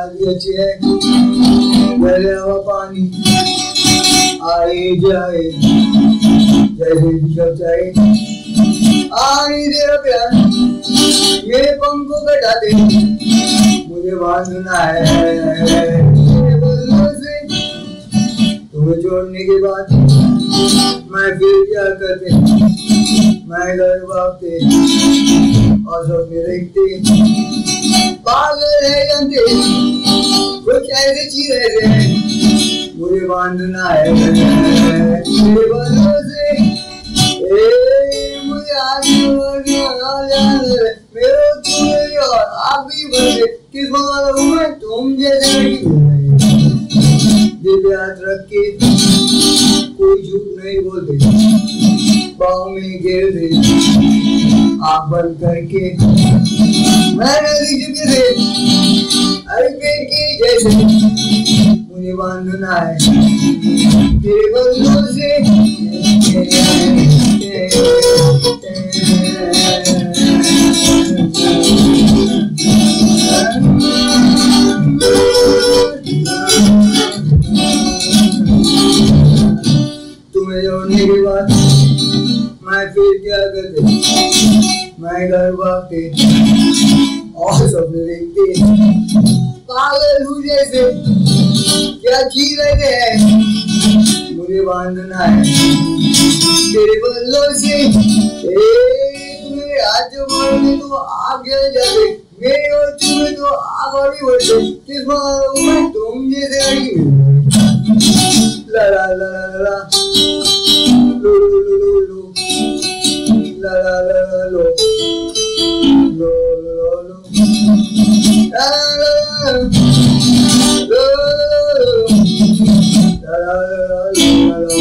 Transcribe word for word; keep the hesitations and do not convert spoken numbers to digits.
बात भी अच्छी है। पहले हवा पानी आए जाए जैसे सब चाहे, आ नहीं तेरा प्यार मेरे पंखों कटा दे, मुझे बांधना है से। तुम्हें छोड़ने के बाद मैं फिर क्या करते, मैं घर भागते और सपने देखते, पागल है जानते कुछ ऐसे चीज है, मुझे बांधना है मेरे भरोसे। मुझे आज मेरे तुम्हें और आप भी बने, किस वाला हूँ मैं तुम जैसे दिल पे हाथ रख के कोई झूठ नहीं बोलते, पाँव में गिर दे आँख बंद करके मैं नदी चुके थे अरे पेट के जैसे, मुझे बांधना है तेरे बंधों से। तुम्हें जोड़ने के बाद मैं फिर क्या करते, मैं घर भागते और सपने देखते, पागल हूँ जैसे क्या चीज है, मुझे बांधना है तेरे बल्लों से। तुम्हें आज जो बोलोगे तो आगे जाते, मेरे और तुम्हें तो आग और भी बढ़ते, किस मालूम मैं तुम जैसे नहीं। ला ला ला ला लो लो लो लो ला ला ला लो लो लो लो ला ला लो लो ला ला ला लो।